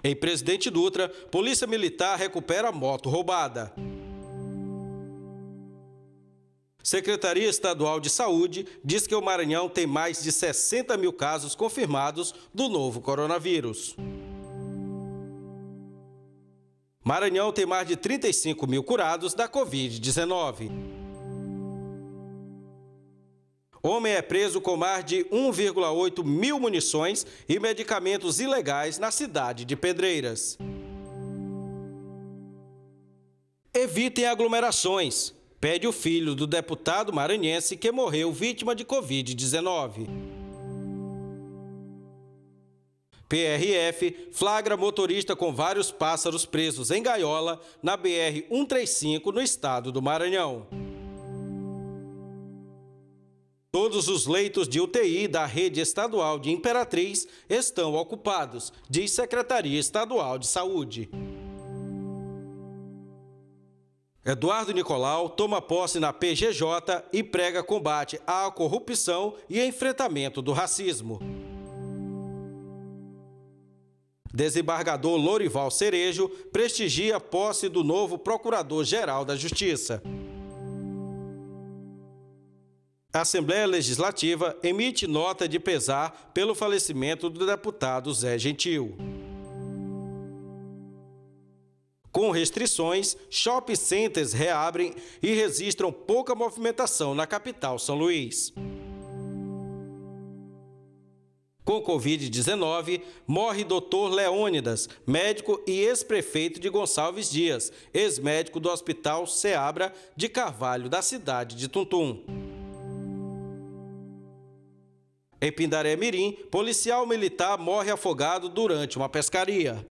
Em Presidente Dutra, Polícia Militar recupera moto roubada. Secretaria Estadual de Saúde diz que o Maranhão tem mais de 60 mil casos confirmados do novo coronavírus. Maranhão tem mais de 35 mil curados da Covid-19. Homem é preso com mais de 1,8 mil munições e medicamentos ilegais na cidade de Pedreiras. Evitem aglomerações, pede o filho do deputado maranhense que morreu vítima de Covid-19. PRF flagra motorista com vários pássaros presos em gaiola na BR-135 no estado do Maranhão. Todos os leitos de UTI da rede estadual de Imperatriz estão ocupados, diz Secretaria Estadual de Saúde. Eduardo Nicolau toma posse na PGJ e prega combate à corrupção e enfrentamento do racismo. Desembargador Lorival Cerejo prestigia a posse do novo Procurador-Geral da Justiça. A Assembleia Legislativa emite nota de pesar pelo falecimento do deputado Zé Gentil. Com restrições, shopping centers reabrem e registram pouca movimentação na capital São Luís. Com Covid-19, morre Dr. Leônidas, médico e ex-prefeito de Gonçalves Dias, ex-médico do Hospital Seabra de Carvalho, da cidade de Tuntum. Em Pindaré Mirim, policial militar morre afogado durante uma pescaria.